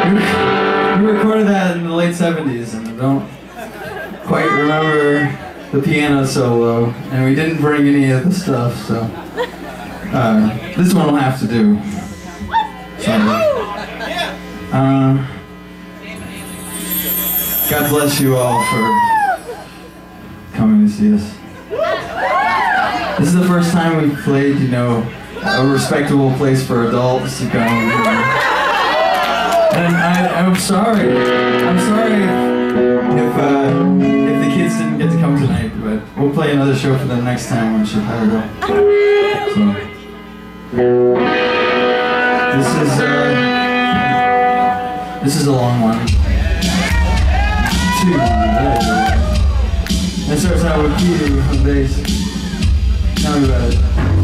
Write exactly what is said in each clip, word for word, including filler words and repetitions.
We recorded that in the late seventies, and I don't quite remember the piano solo, and we didn't bring any of the stuff, so uh, this one will have to do. Sorry. Uh, God bless you all for coming to see us. This is the first time we've played, you know, a respectable place for adults to come. And I, I'm sorry. I'm sorry if uh, if the kids didn't get to come tonight, but we'll play another show for them next time in Chicago. So this is uh, this is a long one. Two. It starts out with Peter on bass. Tell me about it.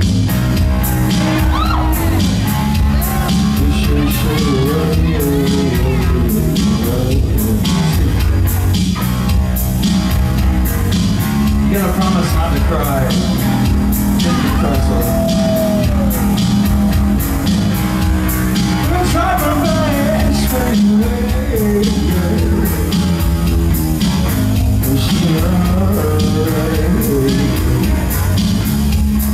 You gotta promise not to cry. Get the crossway. I'll try my best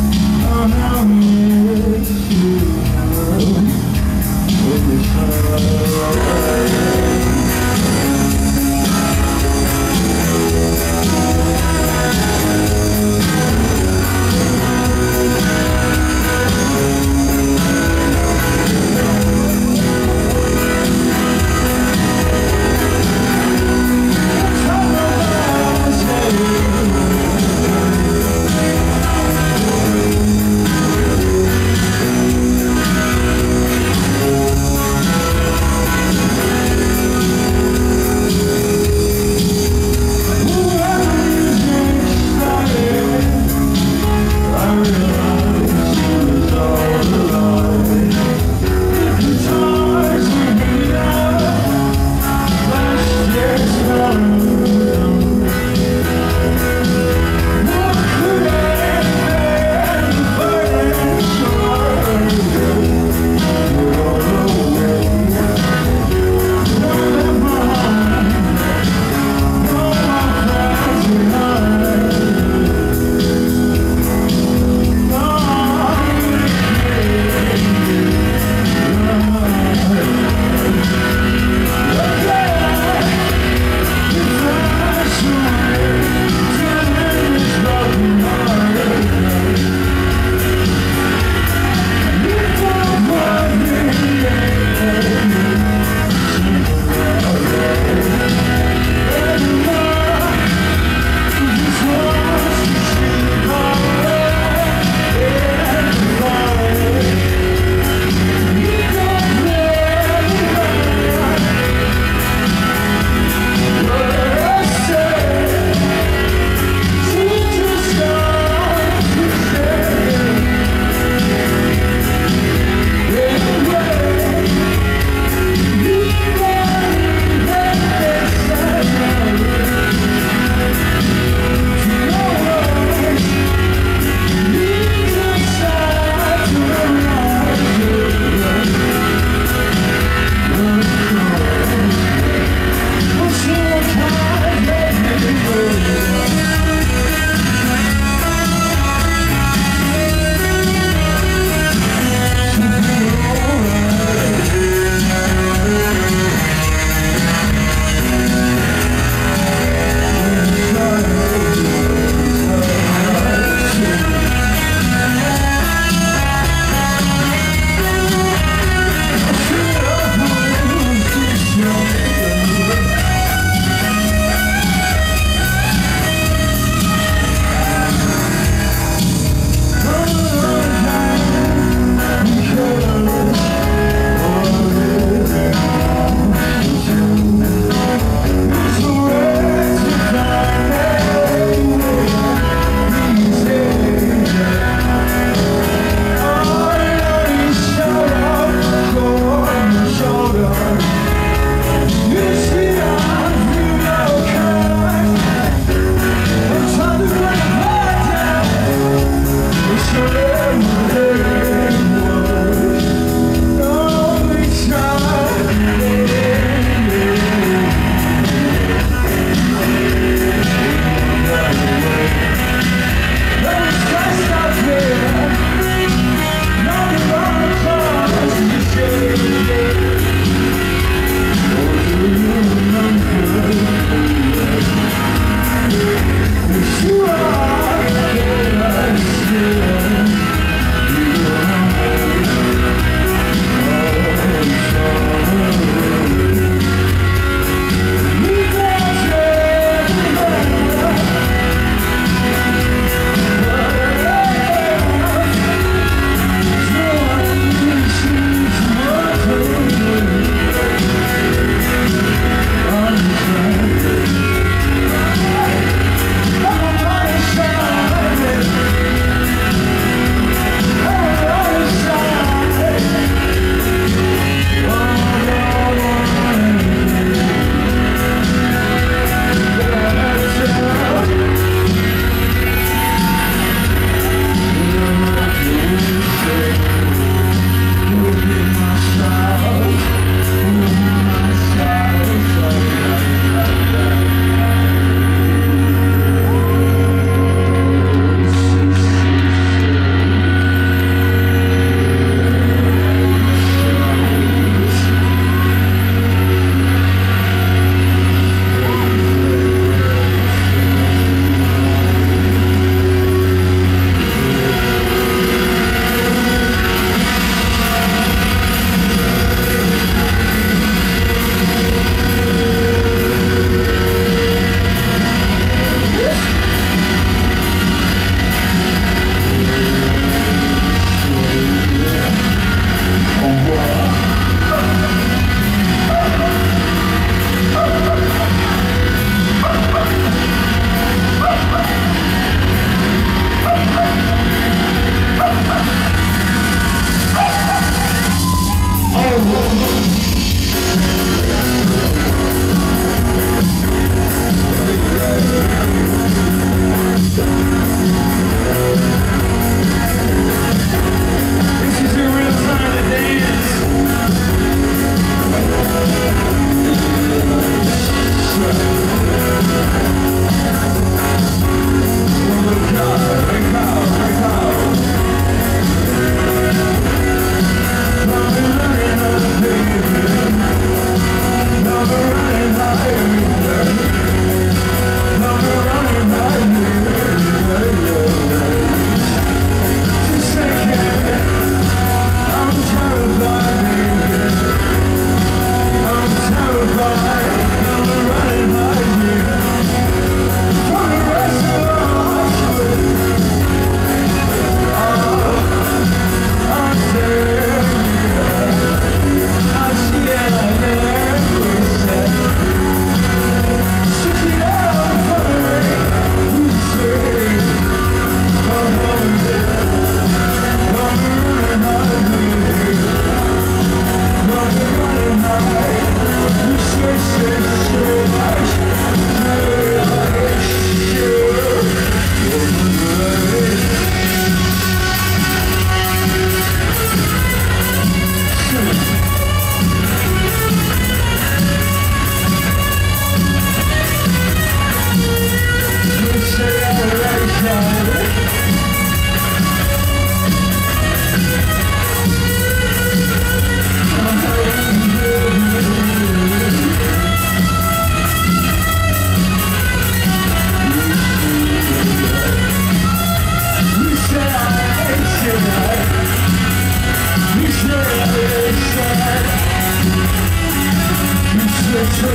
Oh, now I miss you.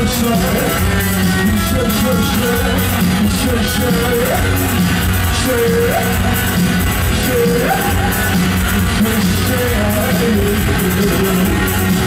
Say